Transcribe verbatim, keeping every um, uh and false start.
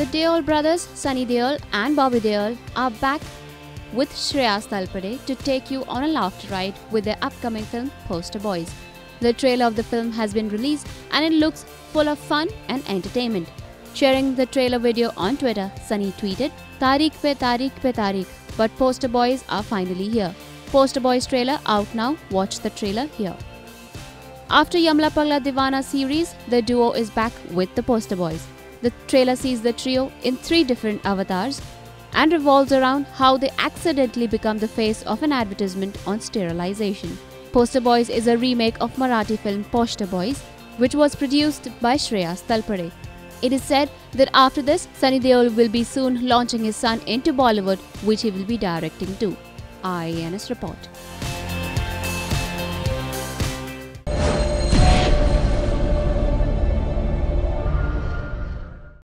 The Deol Brothers, Sunny Deol and Bobby Deol, are back with Shreyas Talpade to take you on a laughter ride with their upcoming film Poster Boys. The trailer of the film has been released and it looks full of fun and entertainment. Sharing the trailer video on Twitter, Sunny tweeted, "Tariq pe tariq pe tariq, but Poster Boys are finally here. Poster Boys trailer out now, watch the trailer here." After Yamla Pagla Deewana series, the duo is back with the Poster Boys. The trailer sees the trio in three different avatars and revolves around how they accidentally become the face of an advertisement on sterilization. Poster Boys is a remake of Marathi film Poster Boys, which was produced by Shreyas Talpade. It is said that after this, Sunny Deol will be soon launching his son into Bollywood, which he will be directing too. I A N S report.